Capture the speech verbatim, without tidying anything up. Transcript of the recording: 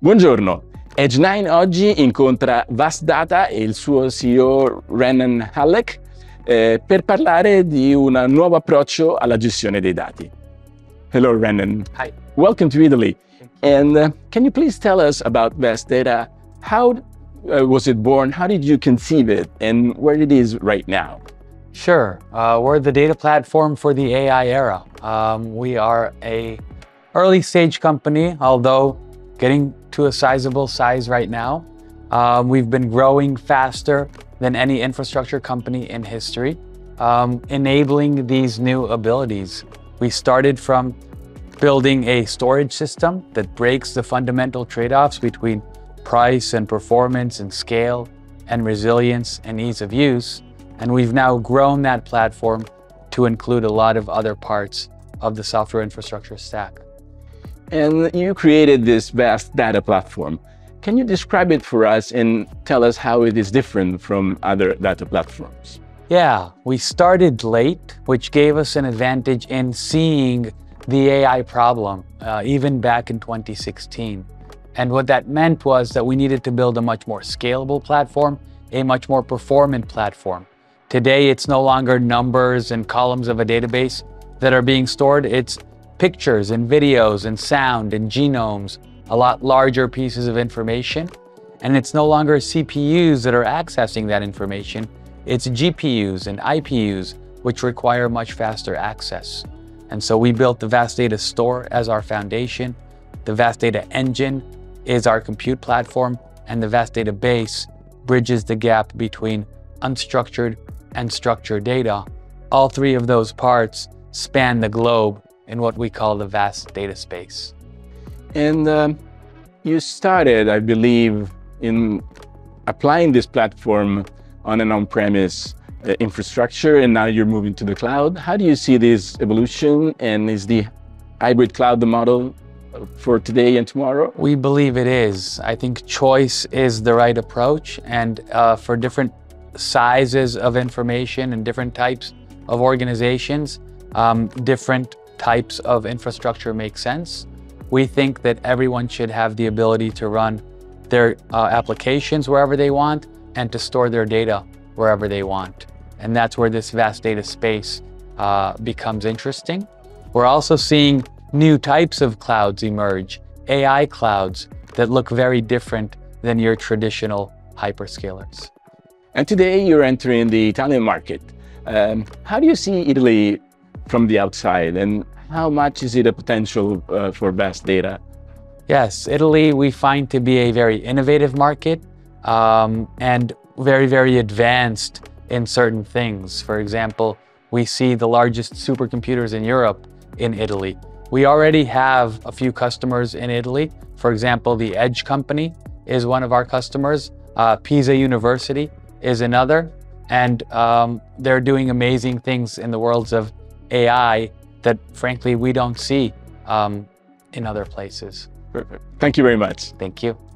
Buongiorno, Edge nine oggi incontra Vast Data e il suo C E O Renan Halleck eh, per parlare di un nuovo approccio alla gestione dei dati. Hello Renan. Hi. Welcome to Italy. And uh, can you please tell us about Vast Data? How uh, was it born? How did you conceive it? And where it is right now? Sure. Uh, we're the data platform for the A I era. Um, we are a early stage company, although getting to a sizable size right now. Um, we've been growing faster than any infrastructure company in history, um, enabling these new abilities. We started from building a storage system that breaks the fundamental trade-offs between price and performance and scale and resilience and ease of use. And we've now grown that platform to include a lot of other parts of the software infrastructure stack. And you created this Vast Data platform. Can you describe it for us and tell us how it is different from other data platforms? Yeah, we started late, which gave us an advantage in seeing the A I problem, uh, even back in twenty sixteen. And what that meant was that we needed to build a much more scalable platform, a much more performant platform. Today, it's no longer numbers and columns of a database that are being stored. It's pictures and videos and sound and genomes, a lot larger pieces of information. And it's no longer C P Us that are accessing that information. It's G P Us and I P Us, which require much faster access. And so we built the Vast Data Store as our foundation. The Vast Data Engine is our compute platform, and the Vast Data Base bridges the gap between unstructured and structured data. All three of those parts span the globe in what we call the vast data space. And um, you started, I believe, in applying this platform on an on-premise uh, infrastructure, and now you're moving to the cloud. How do you see this evolution, and is the hybrid cloud the model for today and tomorrow? We believe it is. I think choice is the right approach, and uh, for different sizes of information and different types of organizations, um, different types of infrastructure make sense. We think that everyone should have the ability to run their uh, applications wherever they want and to store their data wherever they want. And that's where this vast data space uh, becomes interesting. We're also seeing new types of clouds emerge, A I clouds that look very different than your traditional hyperscalers. And today you're entering the Italian market. Um, how do you see Italy from the outside, and how much is it a potential uh, for Vast Data? Yes, Italy we find to be a very innovative market um, and very, very advanced in certain things. For example, we see the largest supercomputers in Europe in Italy. We already have a few customers in Italy. For example, the Edge company is one of our customers. Uh, Pisa University is another. And um, they're doing amazing things in the worlds of A I that, frankly, we don't see um, in other places. Perfect. Thank you very much. Thank you.